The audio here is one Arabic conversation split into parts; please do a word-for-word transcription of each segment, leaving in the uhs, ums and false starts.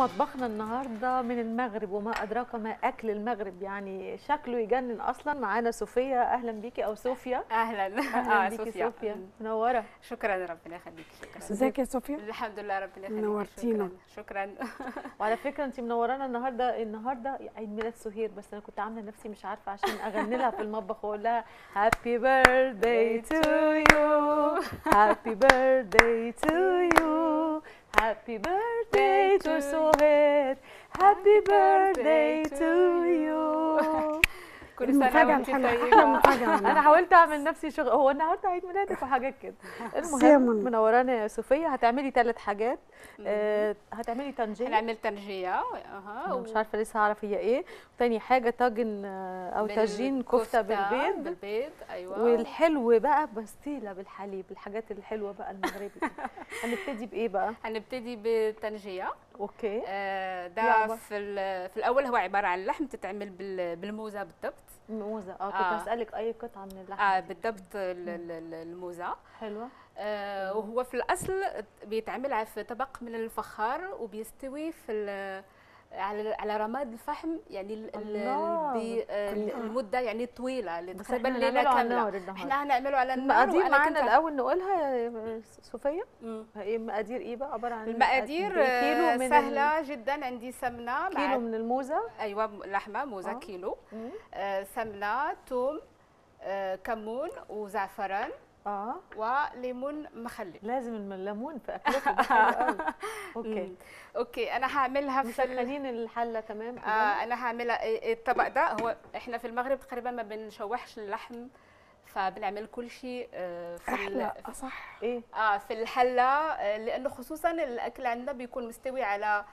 مطبخنا النهارده من المغرب، وما ادراك ما اكل المغرب، يعني شكله يجنن. اصلا معانا صوفيا، اهلا بيكي، او صوفيا. اهلا اهلا اه بيكي صوفيا. صوفيا، منوره. شكرا، ربنا يخليك. شكرا. ازيك يا صوفيا؟ الحمد لله، ربنا يخليك. نورتينا. شكرا, شكرا. وعلى فكره انت منورانا النهارده. النهارده عيد ميلاد سهير، بس انا كنت عامله نفسي مش عارفه عشان اغني لها في المطبخ واقول لها هابي بيرثداي تو يو، هابي بيرثداي تو يو، هابي بيرثداي تو سهير، هابي بيرثداي تو يو. كل سنه المفاجأة وانت الحلوة، طيبه. أحلى مفاجأة. انا حاولت اعمل نفسي شغل، هو النهارده عيد ميلادك وحاجات كده. المهم منورانا يا صوفيا. هتعملي ثلاث حاجات. آه هتعملي طنجيه. هنعمل طنجيه. اها. مش عارفه لسه هعرف هي ايه. تاني حاجه طاجن او طاجين كفته بالبيض. بالبيض ايوه. والحلو بقى بستيله بالحليب، الحاجات الحلوه بقى المغربي. هنبتدي بايه بقى؟ هنبتدي بالطنجيه. اوكي. آه ده في في الاول هو عباره عن لحم تتعمل بالموزه بالضبط. موزه اه كنت آه. هسالك اي قطعه من اللحم. اه بالضبط الموزه. حلوه. آه وهو في الاصل بيتعمل في طبق من الفخار وبيستوي في على على رماد الفحم، يعني المده يعني طويله تقريبا ليله كامله. احنا هنعمله على النار. المقادير معانا الاول نقولها يا صوفيا. ايه المقادير؟ ايه بقى عباره عن المقادير؟ كيلو من سهله جدا. عندي سمنه، كيلو من الموزه. ايوه لحمه موزه آه. كيلو. آه سمنه، ثوم، آه كمون وزعفران اه وليمون مخلل. لازم الليمون في اكلته، ده حلو قوي. اوكي اوكي انا هعملها في مسخنين الحله تمام. آه انا هعملها الطبق ده. هو احنا في المغرب تقريبا ما بنشوحش اللحم، فبنعمل كل شيء آه في احلى صح. ايه اه في الحله، آه لانه خصوصا الاكل عندنا بيكون مستوي على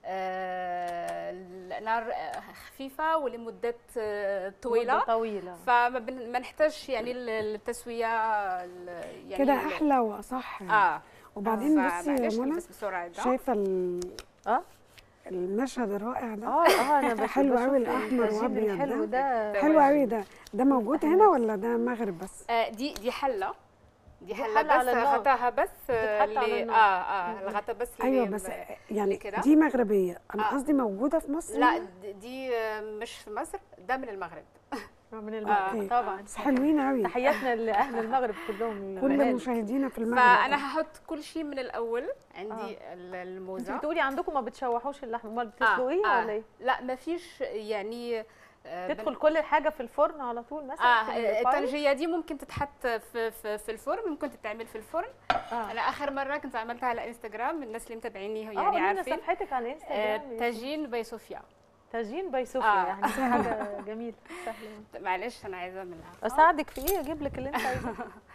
آه نار خفيفه ولمده آه طويله مدة طويله، فما نحتاجش يعني التسويه يعني كده احلى واصح. اه وبعدين بصي يا منى، بسرعه شايفه ال اه المشهد الرائع ده. اه اه انا حلو قوي الاحمر وابيض حلو ده. حلو قوي ده. ده موجود هنا ولا ده مغرب بس؟ آه دي دي حله دي حله, حلة بس غطاها بس اللي اه اه الغطا بس. ايوه بس يعني دي مغربيه. انا قصدي آه. موجوده في مصر؟ لا دي مش في مصر، ده من المغرب. من المغرب آه. طبعا. بس حلوين قوي. تحياتنا لاهل المغرب كلهم، كل مشاهدينا في المغرب. فانا هحط كل شيء من الاول. عندي آه. الموزه. انت بتقولي عندكم ما بتشوحوش اللحم، امال بتسلقيه آه. ولا ايه؟ لا ما فيش يعني تدخل كل حاجه في الفرن على طول مثلا. اه الطنجيه دي ممكن تتحط في في, في الفرن، ممكن تتعمل في الفرن. آه. انا اخر مره كنت عملتها على انستغرام، الناس اللي متابعيني يعني آه عارفين. اه صفحتك على انستغرام. آه طاجين باي صوفيا. طاجين باي صوفيا. آه. يعني حاجه جميله سهله. معلش انا عايزه اعملها. اساعدك في ايه؟ اجيب لك اللي انت عايزاه.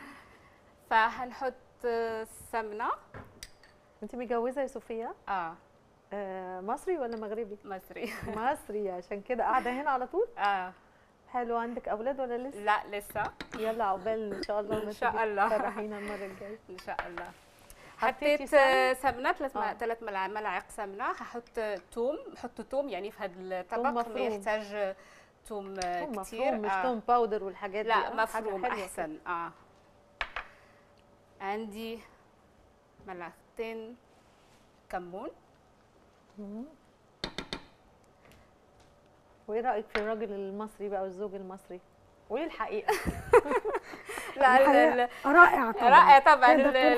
فهنحط سمنه. انت متجوزه يا صوفيا؟ اه آه مصري ولا مغربي؟ مصري. مصري، عشان كده قاعده هنا على طول. اه حلو. عندك اولاد ولا لسه؟ لا لسه. يلا عقبال ان شاء الله. ان شاء الله تفرحينا المره الجايه ان شاء الله. حطيت سمنه ثلاث آه. ثلاث ملاعق سمنه. هحط ثوم. حطوا ثوم يعني في هذا الطبق ما يحتاج ثوم كثير. مش ثوم باودر والحاجات دي. لا مفروم احسن. اه عندي ملعقتين كمون. وايه رايك في الراجل المصري بقى والزوج المصري؟ قولي الحقيقه. لا لا رائع طبعا. رائع طبعا.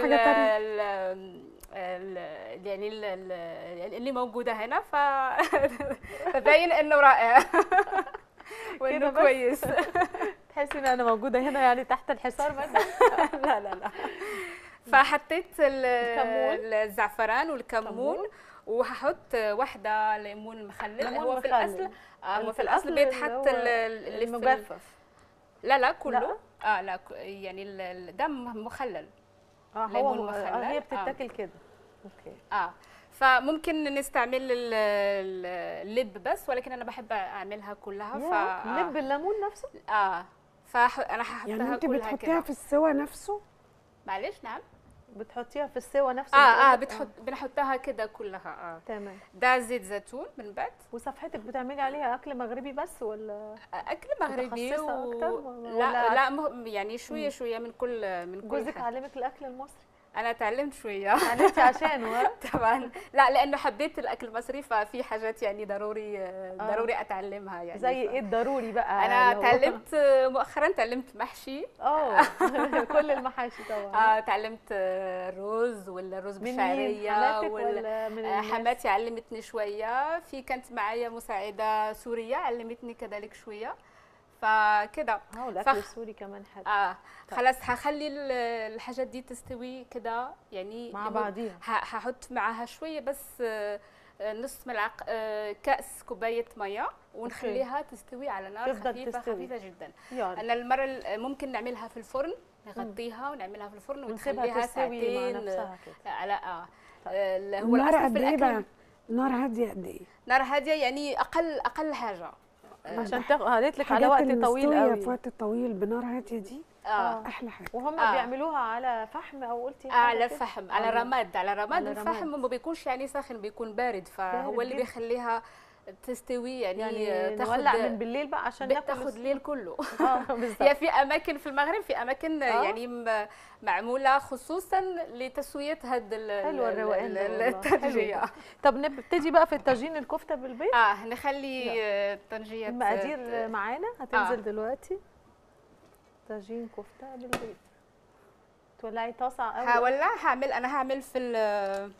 يعني اللي موجوده هنا فباين انه رائع وانه كويس. تحسي ان انا موجوده هنا يعني تحت الحصار مثلا؟ لا لا لا. فحطيت الزعفران والكمون، وهحط واحده ليمون مخلل. هو في الاصل هو في الاصل بيتحط اللي المجفف. لا لا كله. لا. اه لا يعني ده مخلل. اه هو مخلل. آه هي بتتاكل آه. كده. اوكي. اه فممكن نستعمل اللب بس، ولكن انا بحب اعملها كلها. ف لب الليمون نفسه؟ اه فانا هحطها يعني انت كلها. بتحطيها في السوا نفسه؟ معلش نعم. بتحطيها في السوا نفسه؟ اه اه بتحط آه. بنحطها كده كلها. اه تمام. ده زيت زيتون من بعد. وصفحتك بتعملي عليها اكل مغربي بس ولا اكل مغربي و... اكتر ولا لا لا يعني شويه شويه من كل من كل جوزك علمك الاكل المصري؟ انا تعلمت شويه. تعلمتي عشانه؟ طبعا لا، لانه حبيت الاكل المصري، ففي حاجات يعني ضروري ضروري اتعلمها يعني. زي ايه الضروري بقى؟ انا تعلمت مؤخرا تعلمت محشي. اه كل المحاشي طبعا. اه تعلمت الرز ولا الرز بالشعريه. حماتك ولا من الناس؟ حماتي علمتني شويه، في كانت معايا مساعده سوريه علمتني كذلك شويه، فكده. اه الاكل فخ... السوري كمان حلو. اه طيب. خلاص هخلي الحاجات دي تستوي كده يعني مع بعضيها. هحط معاها شويه بس نص ملعقه كاس كوبايه ميه ونخليها تستوي على نار خفيفه تستوي. خفيفه جدا. يعني. انا المره ممكن نعملها في الفرن، نغطيها ونعملها في الفرن ونخليها ساعتين مع نفسها كده. على اه طيب. هو النار قد ايه بقى؟ نار هاديه قد ايه؟ نار هاديه يعني اقل اقل حاجه عشان قالت لك على وقت طويل قوي. في وقت طويل بنار هاديه دي اه احلى حاجه. وهم آه. بيعملوها على فحم او قلتي آه على فحم، على رماد، على رماد. على الفحم ما بيكونش يعني ساخن، بيكون بارد، فهو اللي بيخليها تستوي يعني, يعني نولع من بالليل بقى عشان ناكل تاخذ الليل كله. اه بالظبط. هي في اماكن في المغرب، في اماكن آه. يعني معموله خصوصا لتسويه هاد حلوه الروقان الطنجيه. طب نبتدي بقى في الطاجين الكفته بالبيض. اه نخلي الطنجيه. المقادير معانا هتنزل آه. دلوقتي. طاجين كفته بالبيض. تولعي طاسه او هولع. هعمل انا هعمل في ال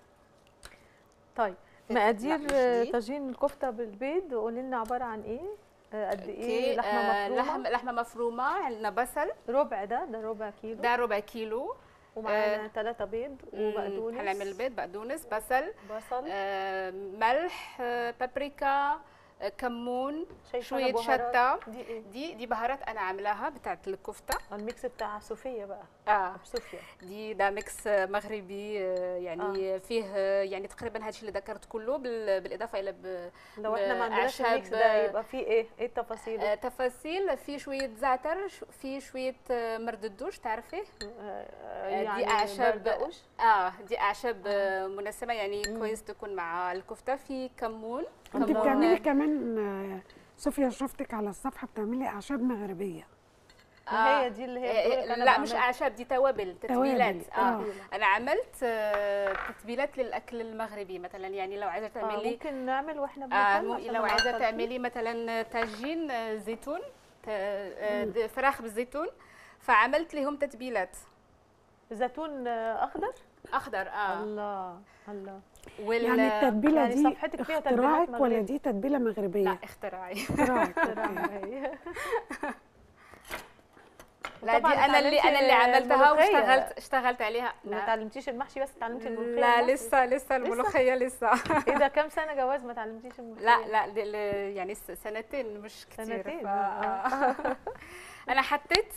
طيب مقادير طاجين الكفته بالبيض قولي لنا عباره عن ايه؟ قد ايه لحمه مفرومه؟ لحم لحمه مفرومه. عندنا بصل ربع، ده ده ربع كيلو. ده ربع كيلو. ومعانا ثلاثة بيض وبقدونس. هنعمل بيض، بقدونس، بصل بصل آه، ملح، آه، بابريكا، كمون، شويه شطه. دي إيه؟ دي دي بهارات انا عاملاها بتاعت الكفته. الميكس بتاع صوفيا بقى. اه صوفيا دي ده ميكس مغربي يعني. آه. فيه يعني تقريبا هذا الشيء اللي ذكرت كله بالاضافه الى ب... لو احنا ما عندناش الميكس ده يبقى فيه ايه؟ ايه التفاصيل؟ آه تفاصيل. في شويه زعتر، في شويه مرد الدوش، تعرفي؟ آه يعني دي اعشاب. اه دي اعشاب آه. منسمه يعني مم. كويس تكون مع الكفته. في كمون. انت بتعملي كمان صوفيا، شفتك على الصفحه بتعملي اعشاب مغربيه. آه هي دي اللي هي لا بعمل. مش اعشاب، دي توابل، تتبيلات. اه, آه. انا عملت آه تتبيلات للاكل المغربي مثلا. يعني لو عايزه تعملي آه ممكن نعمل واحنا بناكل. آه لو عايزه تعملي مثلا طاجين زيتون، آه فراخ بالزيتون، فعملت لهم تتبيلات. زيتون اخضر اخضر اه الله الله. يعني التتبيله يعني دي اختراعك ولا دي تتبيله مغربيه؟ لا اختراعي. اختراعي. لا دي انا اللي انا اللي عملتها واشتغلت اشتغلت عليها. ما تعلمتيش المحشي بس تعلمتي الملوخيه؟ لا لسه لسه الملوخيه لسه. ايه ده كام سنه جواز ما تعلمتيش الملوخيه؟ لا لا يعني سنتين مش كتير. سنتين. ف... انا حطيت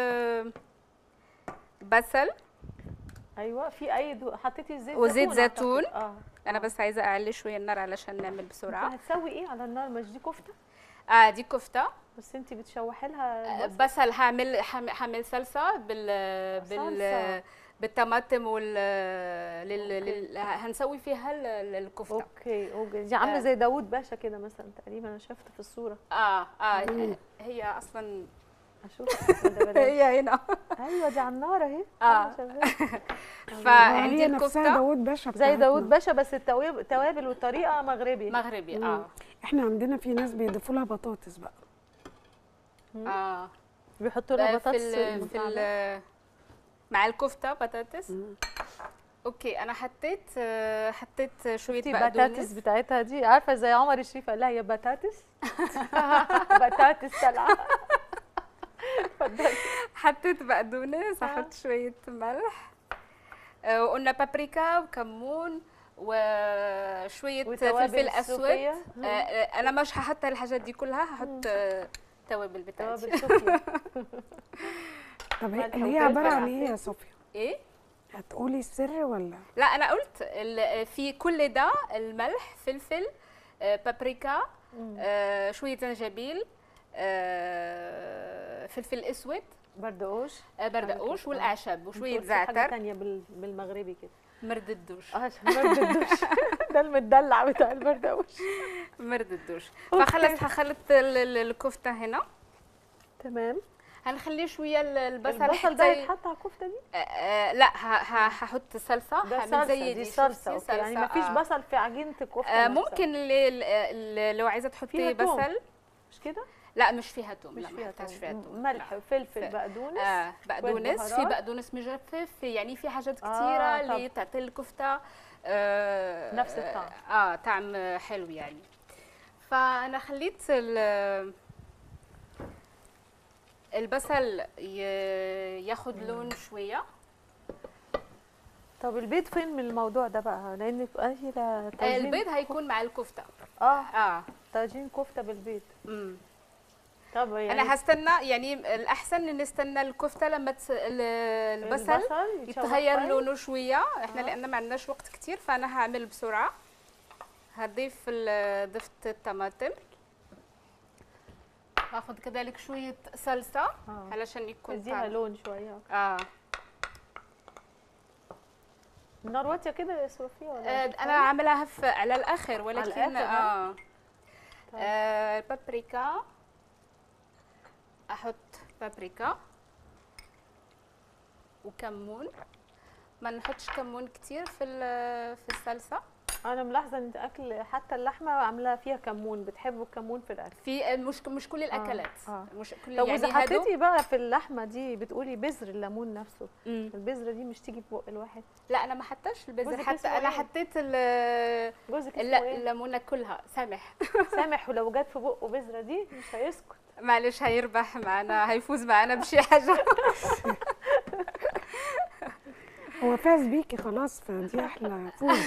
بصل. ايوه في اي دو... حطيتي زيت وزيت زيتون. اه انا بس عايزه اعلي شويه النار علشان نعمل بسرعه. هتسوي ايه على النار؟ مش دي كفته؟ اه دي كفته بس انت بتشوحي لها بصل. بصل هعمل هعمل صلصه بال بال بالطماطم وال لل... لل... هنسوي فيها الكفته. اوكي اوكي. دي عامله زي داوود باشا كده مثلا تقريبا، انا شفت في الصوره. اه اه مم. هي اصلا اشوف هي هنا. ايوه دي على النار اهي. اه فعندي الكفته داوود باشا زي داوود باشا، بس التوابل والطريقه مغربي مغربي. اه احنا عندنا في ناس بيضيفوا لها بطاطس بقى. اه بيحطوا لها بطاطس في, في ال مع الكفته بطاطس. مم. اوكي انا حطيت حطيت شويه بقدونس. بطاطس بتاعتها دي عارفه زي عمر الشريف قال لها يا بطاطس. بطاطس طالعه. حطيت بقدونس، هحط شويه ملح، وقلنا بابريكا وكمون وشويه فلفل اسود. انا مش هحط الحاجات دي كلها، هحط توابل بتاعتي. توابل صوفيا. طب هي عباره عن ايه يا صوفيا؟ ايه؟ هتقولي السر ولا؟ لا انا قلت في كل ده الملح، فلفل، بابريكا، آه شويه زنجبيل، آه فلفل اسود، بردقوش، آه بردقوش والاعشاب وشويه زعتر. حاجه ثانيه بالمغربي كده، مرد الدوش. اه مرد الدوش. ده المدلع بتاع البردقوش. مرد الدوش. فخلص هخلط الكفته هنا. تمام. هنخليه شويه البصل البصل ده يتحط على الكفته دي؟ آه آه لا هحط صلصه، هعمل زي دي صلصه. صلصة. يعني ما فيش آه. بصل في عجينه الكفته؟ آه ممكن اللي لو عايزه تحطي بصل. مش كده؟ لا مش فيها توم، مش لا فيها ما فيهاش فيها توم. ملح وفلفل بقدونس. اه بقدونس، في بقدونس مجفف، يعني في حاجات كثيره آه اللي تعطي الكفته آه نفس الطعم. اه طعم حلو يعني. فانا خليت البصل ياخد لون شويه. طب البيض فين من الموضوع ده بقى؟ لان البيض هيكون مع الكفته. اه اه طاجين كفته بالبيض. امم طب يعني انا هستنى، يعني الاحسن ان نستنى الكفته لما تس... البصل, البصل يتغير لونه شويه. احنا آه. لان ما عندناش وقت كتير، فانا هعمل بسرعه. هضيف ضفت الطماطم، هاخد كذلك شويه صلصه آه. علشان يكون اديها لون شويه. اه النار واطيه كده يا صوفيا ولا؟ آه انا عاملاها على الاخر، ولكن على الآخر اه, آه بابريكا. احط بابريكا وكمون. ما نحطش كمون كتير في في الصلصه. انا ملاحظه ان اكل حتى اللحمه عاملاها فيها كمون، بتحبوا الكمون في الاكل؟ في مش مش كل الاكلات. آه. آه. مش كل طب يعني اذا حطيتي بقى في اللحمه دي بتقولي بذر الليمون نفسه، مم. البذره دي مش تيجي في بق الواحد؟ لا انا ما حطيتش البذر، حتى انا إيه؟ حطيت جوزك الليمونه كلها. سامح سامح ولو جت في بقه بذره دي مش هيسكت. معلش هيربح معنا، هيفوز معنا بشي حاجه. هو فاز بيكي خلاص، فدي احلى فوز.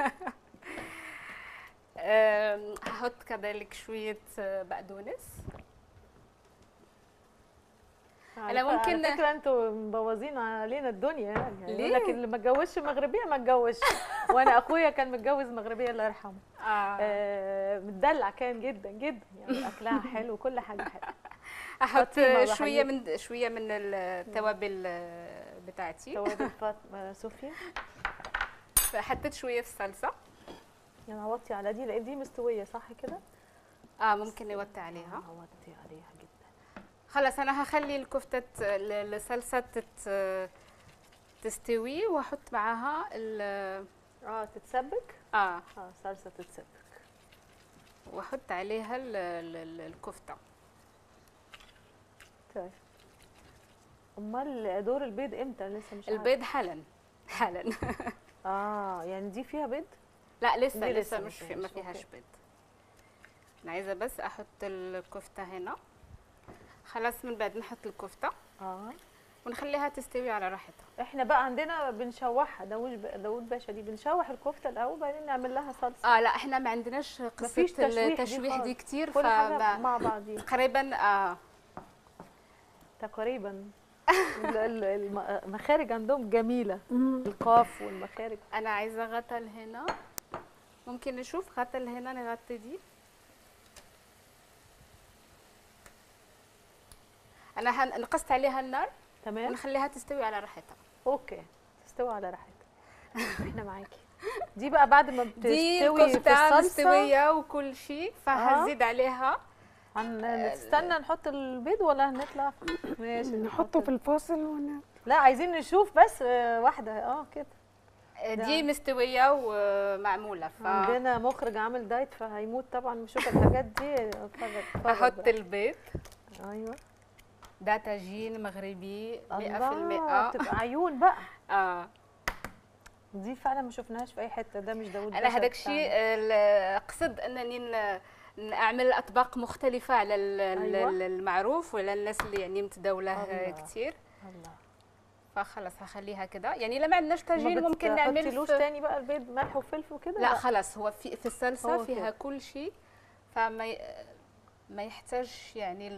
هحط كذلك شويه بقدونس. انا ممكن على فكره انتوا مبوظين علينا الدنيا يعني. ليه؟ لك اللي ما اتجوزش مغربيه ما اتجوزش. وانا اخويا كان متجوز مغربيه الله يرحمه. اه, آه متدلع كان جدا جدا يعني، اكلها حلو وكل حاجه حلوه. احط شويه من شويه من التوابل بتاعتي. توابل فاطمه صوفيا. حطيت شويه في الصلصه. يعني هوطي على دي لان دي مستويه صح كده؟ اه ممكن نوطي عليها. هوطي عليها جدا. خلاص انا هخلي الكفته الصلصه تت تستوي واحط معاها ال اه تتسبك. اه اه صلصه تتسبك واحط عليها ال ال الكفته. طيب امال دور البيض امتى؟ لسه مش البيض حالا حالا. اه يعني دي فيها بيض؟ لا لسه لسه, لسه مش في ما فيهاش بيض. انا عايزه بس احط الكفته هنا. خلاص من بعد نحط الكفته اه ونخليها تستوي على راحتها. احنا بقى عندنا بنشوحها. داوود داوود باشا دي بنشوح الكفته الاول بعدين نعمل لها صلصه. اه لا احنا ما عندناش قصه التشويح دي, دي كتير. كل حاجه مع بعض تقريبا. اه تقريبا. المخارج عندهم جميله. القاف والمخارج. انا عايزه غتل هنا. ممكن نشوف غتل هنا نغطي دي. انا نقصت عليها النار. تمام. ونخليها تستوي على راحتها. اوكي تستوي على راحتها. احنا معاكي. دي بقى بعد ما بتستوي دي الكفته مستويه وكل شيء، فهزيد آه. عليها. هنستنى نحط البيض ولا هنطلع؟ ماشي نحطه في الفاصل ون... لا عايزين نشوف بس واحده اه كده. دي مستويه ومعموله. ف... عندنا مخرج عامل دايت فهيموت طبعا بيشوف الحاجات دي. هحط البيض. ايوه ده طاجين مغربي مية في المية. تبقى عيون بقى. اه دي فعلا ما شفناهاش في اي حته. ده مش داوود انا هذاك الشيء قصد انني نعمل اطباق مختلفه على أيوة. المعروف ولا الناس اللي يعني متداوله كثير. الله. فخلص هخليها كده. يعني لما عندناش طاجين ممكن نعمل ما تحطيلوش تاني بقى البيض ملح وفلفل وكده؟ لا خلاص هو في في الصلصه فيها كل شيء، فما ما يحتاج يعني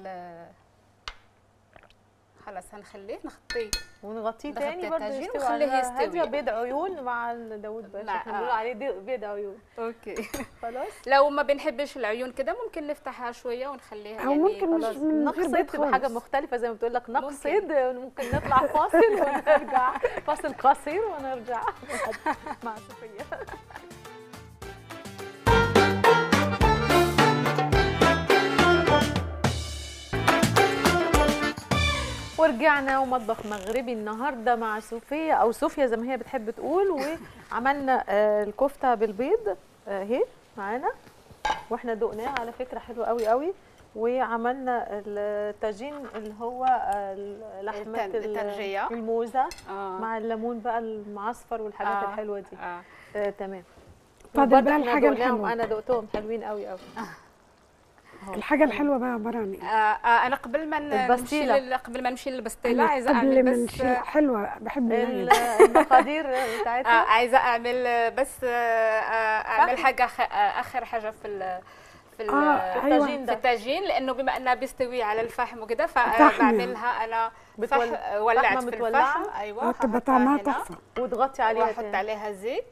خلاص هنخليه نغطيه ونغطيه تاني برضه يستوي. ونخليه يستوي. هذا بيض عيون مع داوود باشا. احنا بنقول عليه بيض عيون. اوكي خلاص. لو ما بنحبش العيون كده ممكن نفتحها شويه ونخليها يعني ممكن خلاص نقصد تبقى حاجه مختلفه زي ما بتقول لك نقصد. ممكن. ممكن نطلع فاصل ونرجع فاصل قصير ونرجع مع صوفيا. ورجعنا ومطبخ مغربي النهارده مع صوفيا او صوفيا زي ما هي بتحب تقول. وعملنا آه، الكفته بالبيض اهي معانا، واحنا دقناها على فكره حلوه قوي قوي. وعملنا الطاجين اللي هو آه، لحمه التنجية الموزه آه. مع الليمون بقى المعصفر والحاجات آه. الحلوه دي. آه. آه، تمام. فاضل بقى وبرضه إحنا الحاجه دقناهم، الحلوه. انا دقتهم حلوين قوي قوي. الحاجه الحلوه بقى عباره عن آه ايه؟ آه انا قبل ما نمشي البستيلة. لل- قبل ما نمشي للبستيله أنا عايزه قبل اعمل ما بس نشيل حلوه بحب ال- النهاية. المقادير آه بتاعتها. عايزه اعمل بس آه آه اعمل فحم. حاجه خ- آه اخر حاجه في ال في ال آه، في أيوة. الطاجين في الطاجين لانه بما انها بيستوي على الفحم وكده فحم. فبعملها انا بتول- فح ولعت فحمة في متولعة. الفحم. ايوه آه، تبقى هحطها طعمها هنا تحفه. وتغطي عليها واحط تاني. عليها زيت.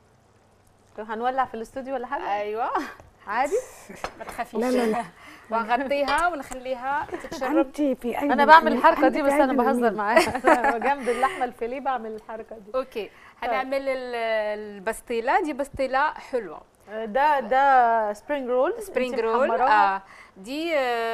هنولع في الاستوديو ولا حاجه؟ ايوه عادي. ما تخافيش. لا لا لا ونغطيها ونخليها تتشرب. انت في اي انا بعمل الحركه أنت دي في بس أيدي انا بهزر اليمين. معاها. جنب اللحمه الفيليه بعمل الحركه دي. اوكي هنعمل ال- البستيله دي بستيله حلوه. ده ده سبرينج رول. سبرينج رول آه دي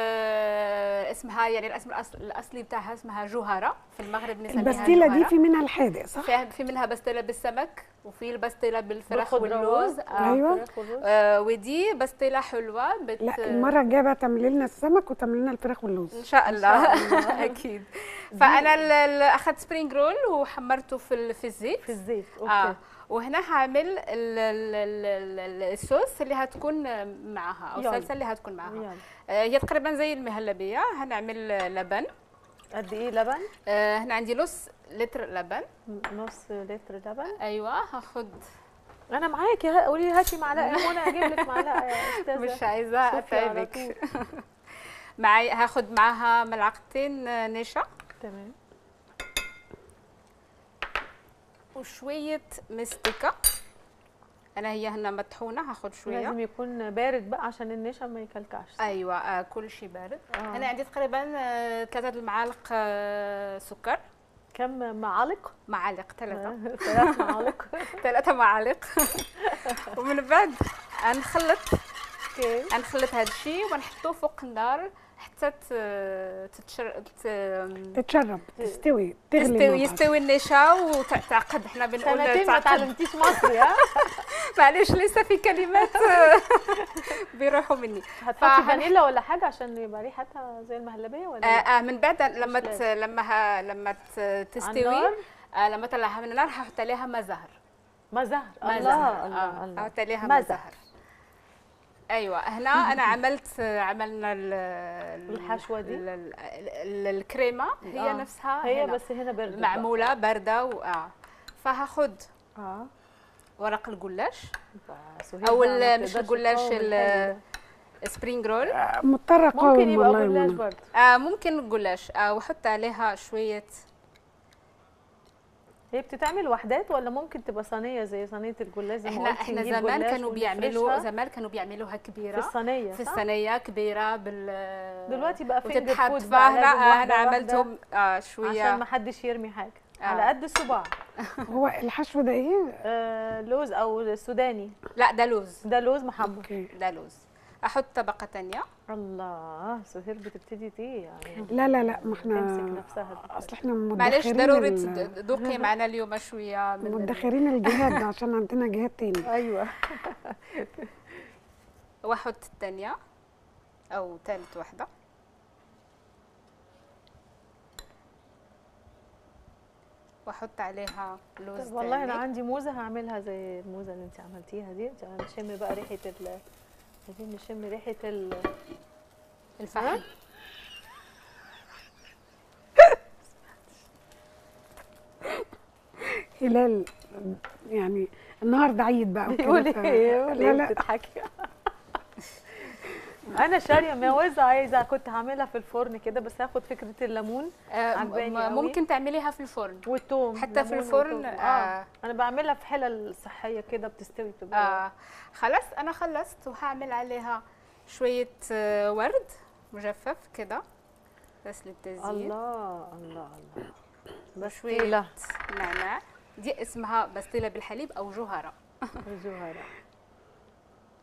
آه اسمها يعني الاسم الأصل الاصلي بتاعها اسمها جوهره، في المغرب بنسميها البستيله دي جوهرة. في منها الحادق صح؟ فيها في منها بستيله بالسمك وفي البستيله بالفراخ بالخضروات. واللوز آه. أيوة. فراخ والرز. آه ودي بستيله حلوه بت... لا المره الجايه بقى تعملي لنا السمك وتعملي لنا الفراخ واللوز. ان شاء الله, إن شاء الله. اكيد. فانا ال- ال- اخذت سبرينج رول وحمرته في ال- في الزيت. في الزيت. اوكي. اه وهنا هعمل ال- ال- ال- ال- الصوص اللي هتكون معها او يلا. الصلصه اللي هتكون معها. يلا. آه، هي تقريبا زي المهلبيه. هنعمل لبن. قد ايه لبن؟ آه، هنا عندي نص لتر لبن. نص لتر لبن. ايوه هاخد. انا معاكي. ها- قولي لي هاتي معلقه يا منى اجيب لك معلقه يا استاذه. مش عايزه صوفيا على اتعبك. طول. معي هاخد معاها ملعقتين نشا تمام. وشويه مستكه. انا هي هنا مطحونه هاخد شويه. لازم يكون بارد بقى عشان النشا ما يكلكعش. ايوه آه كل شيء بارد. آه. انا عندي تقريبا آه، ثلاثه المعالق آه، سكر. كم معلق؟ معالق ثلاثه. ثلاث معالق. ثلاثه معالق. ومن بعد نخلط اوكي. نخلط هذا الشيء ونحطوه فوق النار حتى ت- تتشر ت- تتشرب تستوي تغلي تستوي مع بعض. يستوي النشا وتعقد. احنا بنقول سنتين ما تعقد. تعلمتيش مصري ها؟ معلش لسه في كلمات بيروحوا مني. هتحطي فهن- فانيلا ولا حاجه عشان يبقى ريحتها زي المهلبيه ولا آه لا؟ آه من بعد لما ت- لازم. لما ه- لما ت- على تستوي النار؟ آه لما اطلعها من النار هحط عليها ما زهر. ما زهر. ما الله زهر. الله آه الله. هحط عليها ما ما زهر. ايوه هنا انا عملت عملنا ال- ال- الحشوة دي؟ ال- ال- ال- الكريمه هي آه. نفسها هي هنا. بس هنا برد. معموله بارده و... اه فهاخد اه ورق الجلاش سهير او بقى ما ال- مش بتقدرش الجلاش تقاوم ال- الحلو ده. سبرينج رول. آه، مضطره ممكن اقاوم يبقى والله جلاش منى. برضه. آه ممكن الجلاش آه واحط عليها شويه. هي بتتعمل وحدات ولا ممكن تبقى صينيه زي صينيه الجلاش زي ما احنا قلتي احنا نجيب زمان جلاش كانوا بيعملوا ونفرشها زمان كانوا بيعملوها في كبيره الصينيه في صح؟ الصينيه كبيره بال دلوقتي بقى فينجر وتتحط فود بقى فاهنا لازم آه واحدة انا واحدة عملتهم آه شويه عشان ما حدش يرمي حاجه آه. على قد الصباع. هو الحشو ده ايه؟ آه لوز او سوداني. لا ده لوز. ده لوز محمر. اوكي. ده لوز. احط طبقه ثانيه. الله سهير بتبتدي دي يعني لا لا لا ما احنا تمسك نفسها. اصل احنا معلش مدخرين ضروري ال- تذوقي معنا اليوم شويه من ال- مدخرين الجهاد عشان عندنا جهاد تاني. ايوه. واحط الثانيه او ثالث واحده. واحط عليها لوز طب والله انا تاني. عندي موزه هعملها زي الموزه اللي انت عملتيها دي عشان نشم بقى ريحه ال عايزين نشم ريحه ال الفحم. هلال يعني النهارده عيد بقى وكده، بيقولي ف- ايه بيقولي لا ايه لا بتضحكي. انا شاريه موزه عايزه كنت هعملها في الفرن كده بس هاخد فكره الليمون آه عجباني م- قوي. ممكن تعمليها في الفرن. والثوم حتى في ليمون الفرن، وتوم. آه. اه انا بعملها في حلل صحيه كده بتستوي بتبقى آه خلاص انا خلصت وهعمل عليها شويه آه ورد مجفف كده بس للتزيين. الله الله الله. وشويه بستيله نعناع. دي اسمها بستيله بالحليب او جوهره. الجوهره.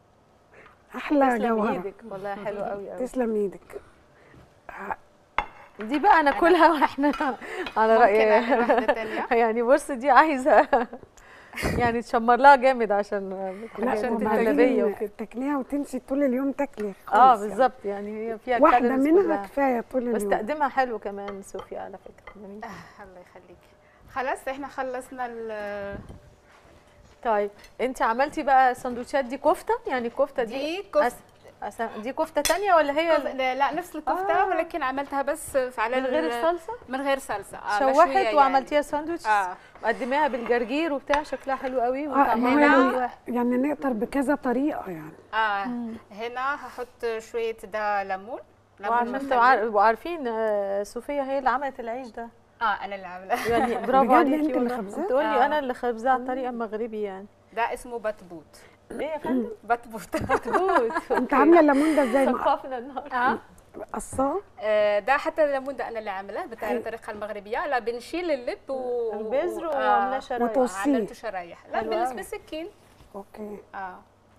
احلى تسلم جوهره. ايدك والله حلوه قوي قوي. تسلم ايدك. ه- دي بقى ناكلها واحنا على ممكن راي اعمل واحده ثانيه. يعني بص دي عايزه يعني تشمر لها جامد عشان لا عشان تهلبيه وبعدين وكده. تاكليها وتنسي طول اليوم تاكلي اه خالص يعني. بالظبط، يعني هي فيها واحده calories منها كلها. كفايه طول اليوم. بس تقديمها حلو كمان صوفيا على فكره جميل. آه الله يخليكي. خلاص احنا خلصنا ال طيب انت عملتي بقى السندوتشات دي كفته، يعني الكفته دي دي كفته. أس... أس... دي كفته تانية ولا هي كف... لا, لا نفس الكفته آه. ولكن عملتها بس على من غير الصلصه؟ من غير صلصه. اه شوحت مشوية وعملتيها يعني. ساندوتش. اه مقدماها بالجرجير وبتاع، شكلها حلو قوي اه وطعمها ما حلو. هو يعني نقدر بكذا طريقه يعني. اه هنا هحط شويه ده ليمون. ليمون وعشان مخلل. تبقوا عار- عارفين آه، صوفيا هي اللي عملت العيش ده، اه انا اللي عامله. يعني برافو بجد عليكي انت اللي والله. خبزاه؟ تقولي آه. انا اللي خبزاه على الطريقه المغربي يعني. ده اسمه بطبوط. ايه يا فندم؟ بطبوط. بوت. انت عامله الليمون ده ازاي؟ ثقافنا النهارده. اه قصاه؟ آه، ده حتى الليمون ده انا اللي عاملاه بالطريقه المغربيه. لا بنشيل اللب و البذر و- وعاملاه آه، شرايح. وتوصيه. عملته شرايح. لا حلو بالنسبه أوي. سكين. اوكي. اه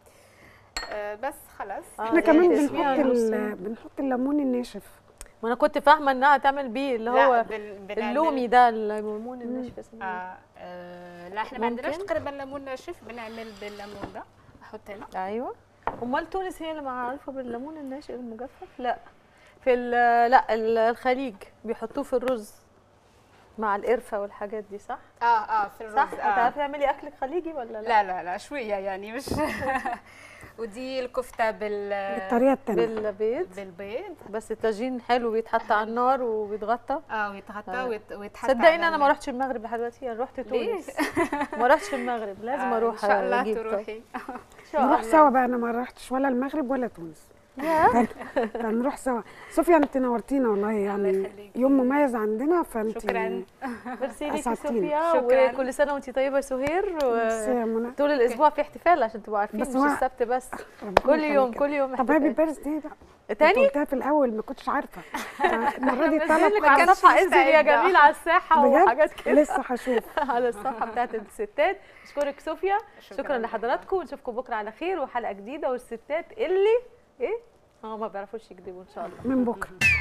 آه، بس خلاص. آه، احنا زي كمان التسمية بنحط النصية. ال- بنحط الليمون الناشف. ما انا كنت فاهمه انها تعمل بيه اللي لا، هو بن- بنعمل- اللومي ده، الليمون الناشف اسمه إيه؟ آه آه لا احنا ما عندناش ممكن؟ تقريبا ليمون ناشف. بنعمل بالليمون ده. احط هنا. ايوه. امال تونس هي اللي معروفه بالليمون الناشف المجفف؟ لا في ال- لا ال- الخليج بيحطوه في الرز مع القرفه والحاجات دي، صح؟ اه اه في الرز. صح؟ آه. بتعرفي تعملي اكلك خليجي ولا لا؟ لا لا لا شويه يعني مش. ودي الكفته بال بالطريقه الثانيه. بالبيض. بالبيض. بس الطاجين حلو بيتحط على النار وبيتغطى. اه ويتغطى آه. ويت- ويتحط. صدقيني على انا ال- ما رحتش المغرب لحد دلوقتي، انا رحت ليه؟ تونس. ما رحتش المغرب، لازم آه، اروح ان شاء الله أجيب. تروحي. ان شاء نروح الله. سوا بقى، انا ما رحتش ولا المغرب ولا تونس. يا نروح سوا. صوفيا انت نورتينا والله، يعني يخليكي. يوم مميز عندنا فانت شكراً. ميرسي ليكي أسعدتيني. صوفيا، شكراً. وكل سنه وانت طيبه يا سهير. ميرسي يا منى. طول الاسبوع في احتفال عشان تبقوا عارفين، بس مش هو- السبت بس، ربنا كل يوم يخليك. كل يوم طب هابي احتفال. بيرث داي بقى. تاني انت قلتها في الاول ما كنتش عارفه. المره دي نزل طلب لك ما على كانش الصفحه انزل يا مستعدة. جميل على الساحه بجد وحاجات كده لسه هشوف. على الصفحه بتاعت الستات. اشكرك صوفيا، شكراً شكرا لك. لحضراتكم، ونشوفكم بكره على خير وحلقه جديده، والستات اللي ايه اه ما بيعرفوش يكذبوا ان شاء الله. من بكره.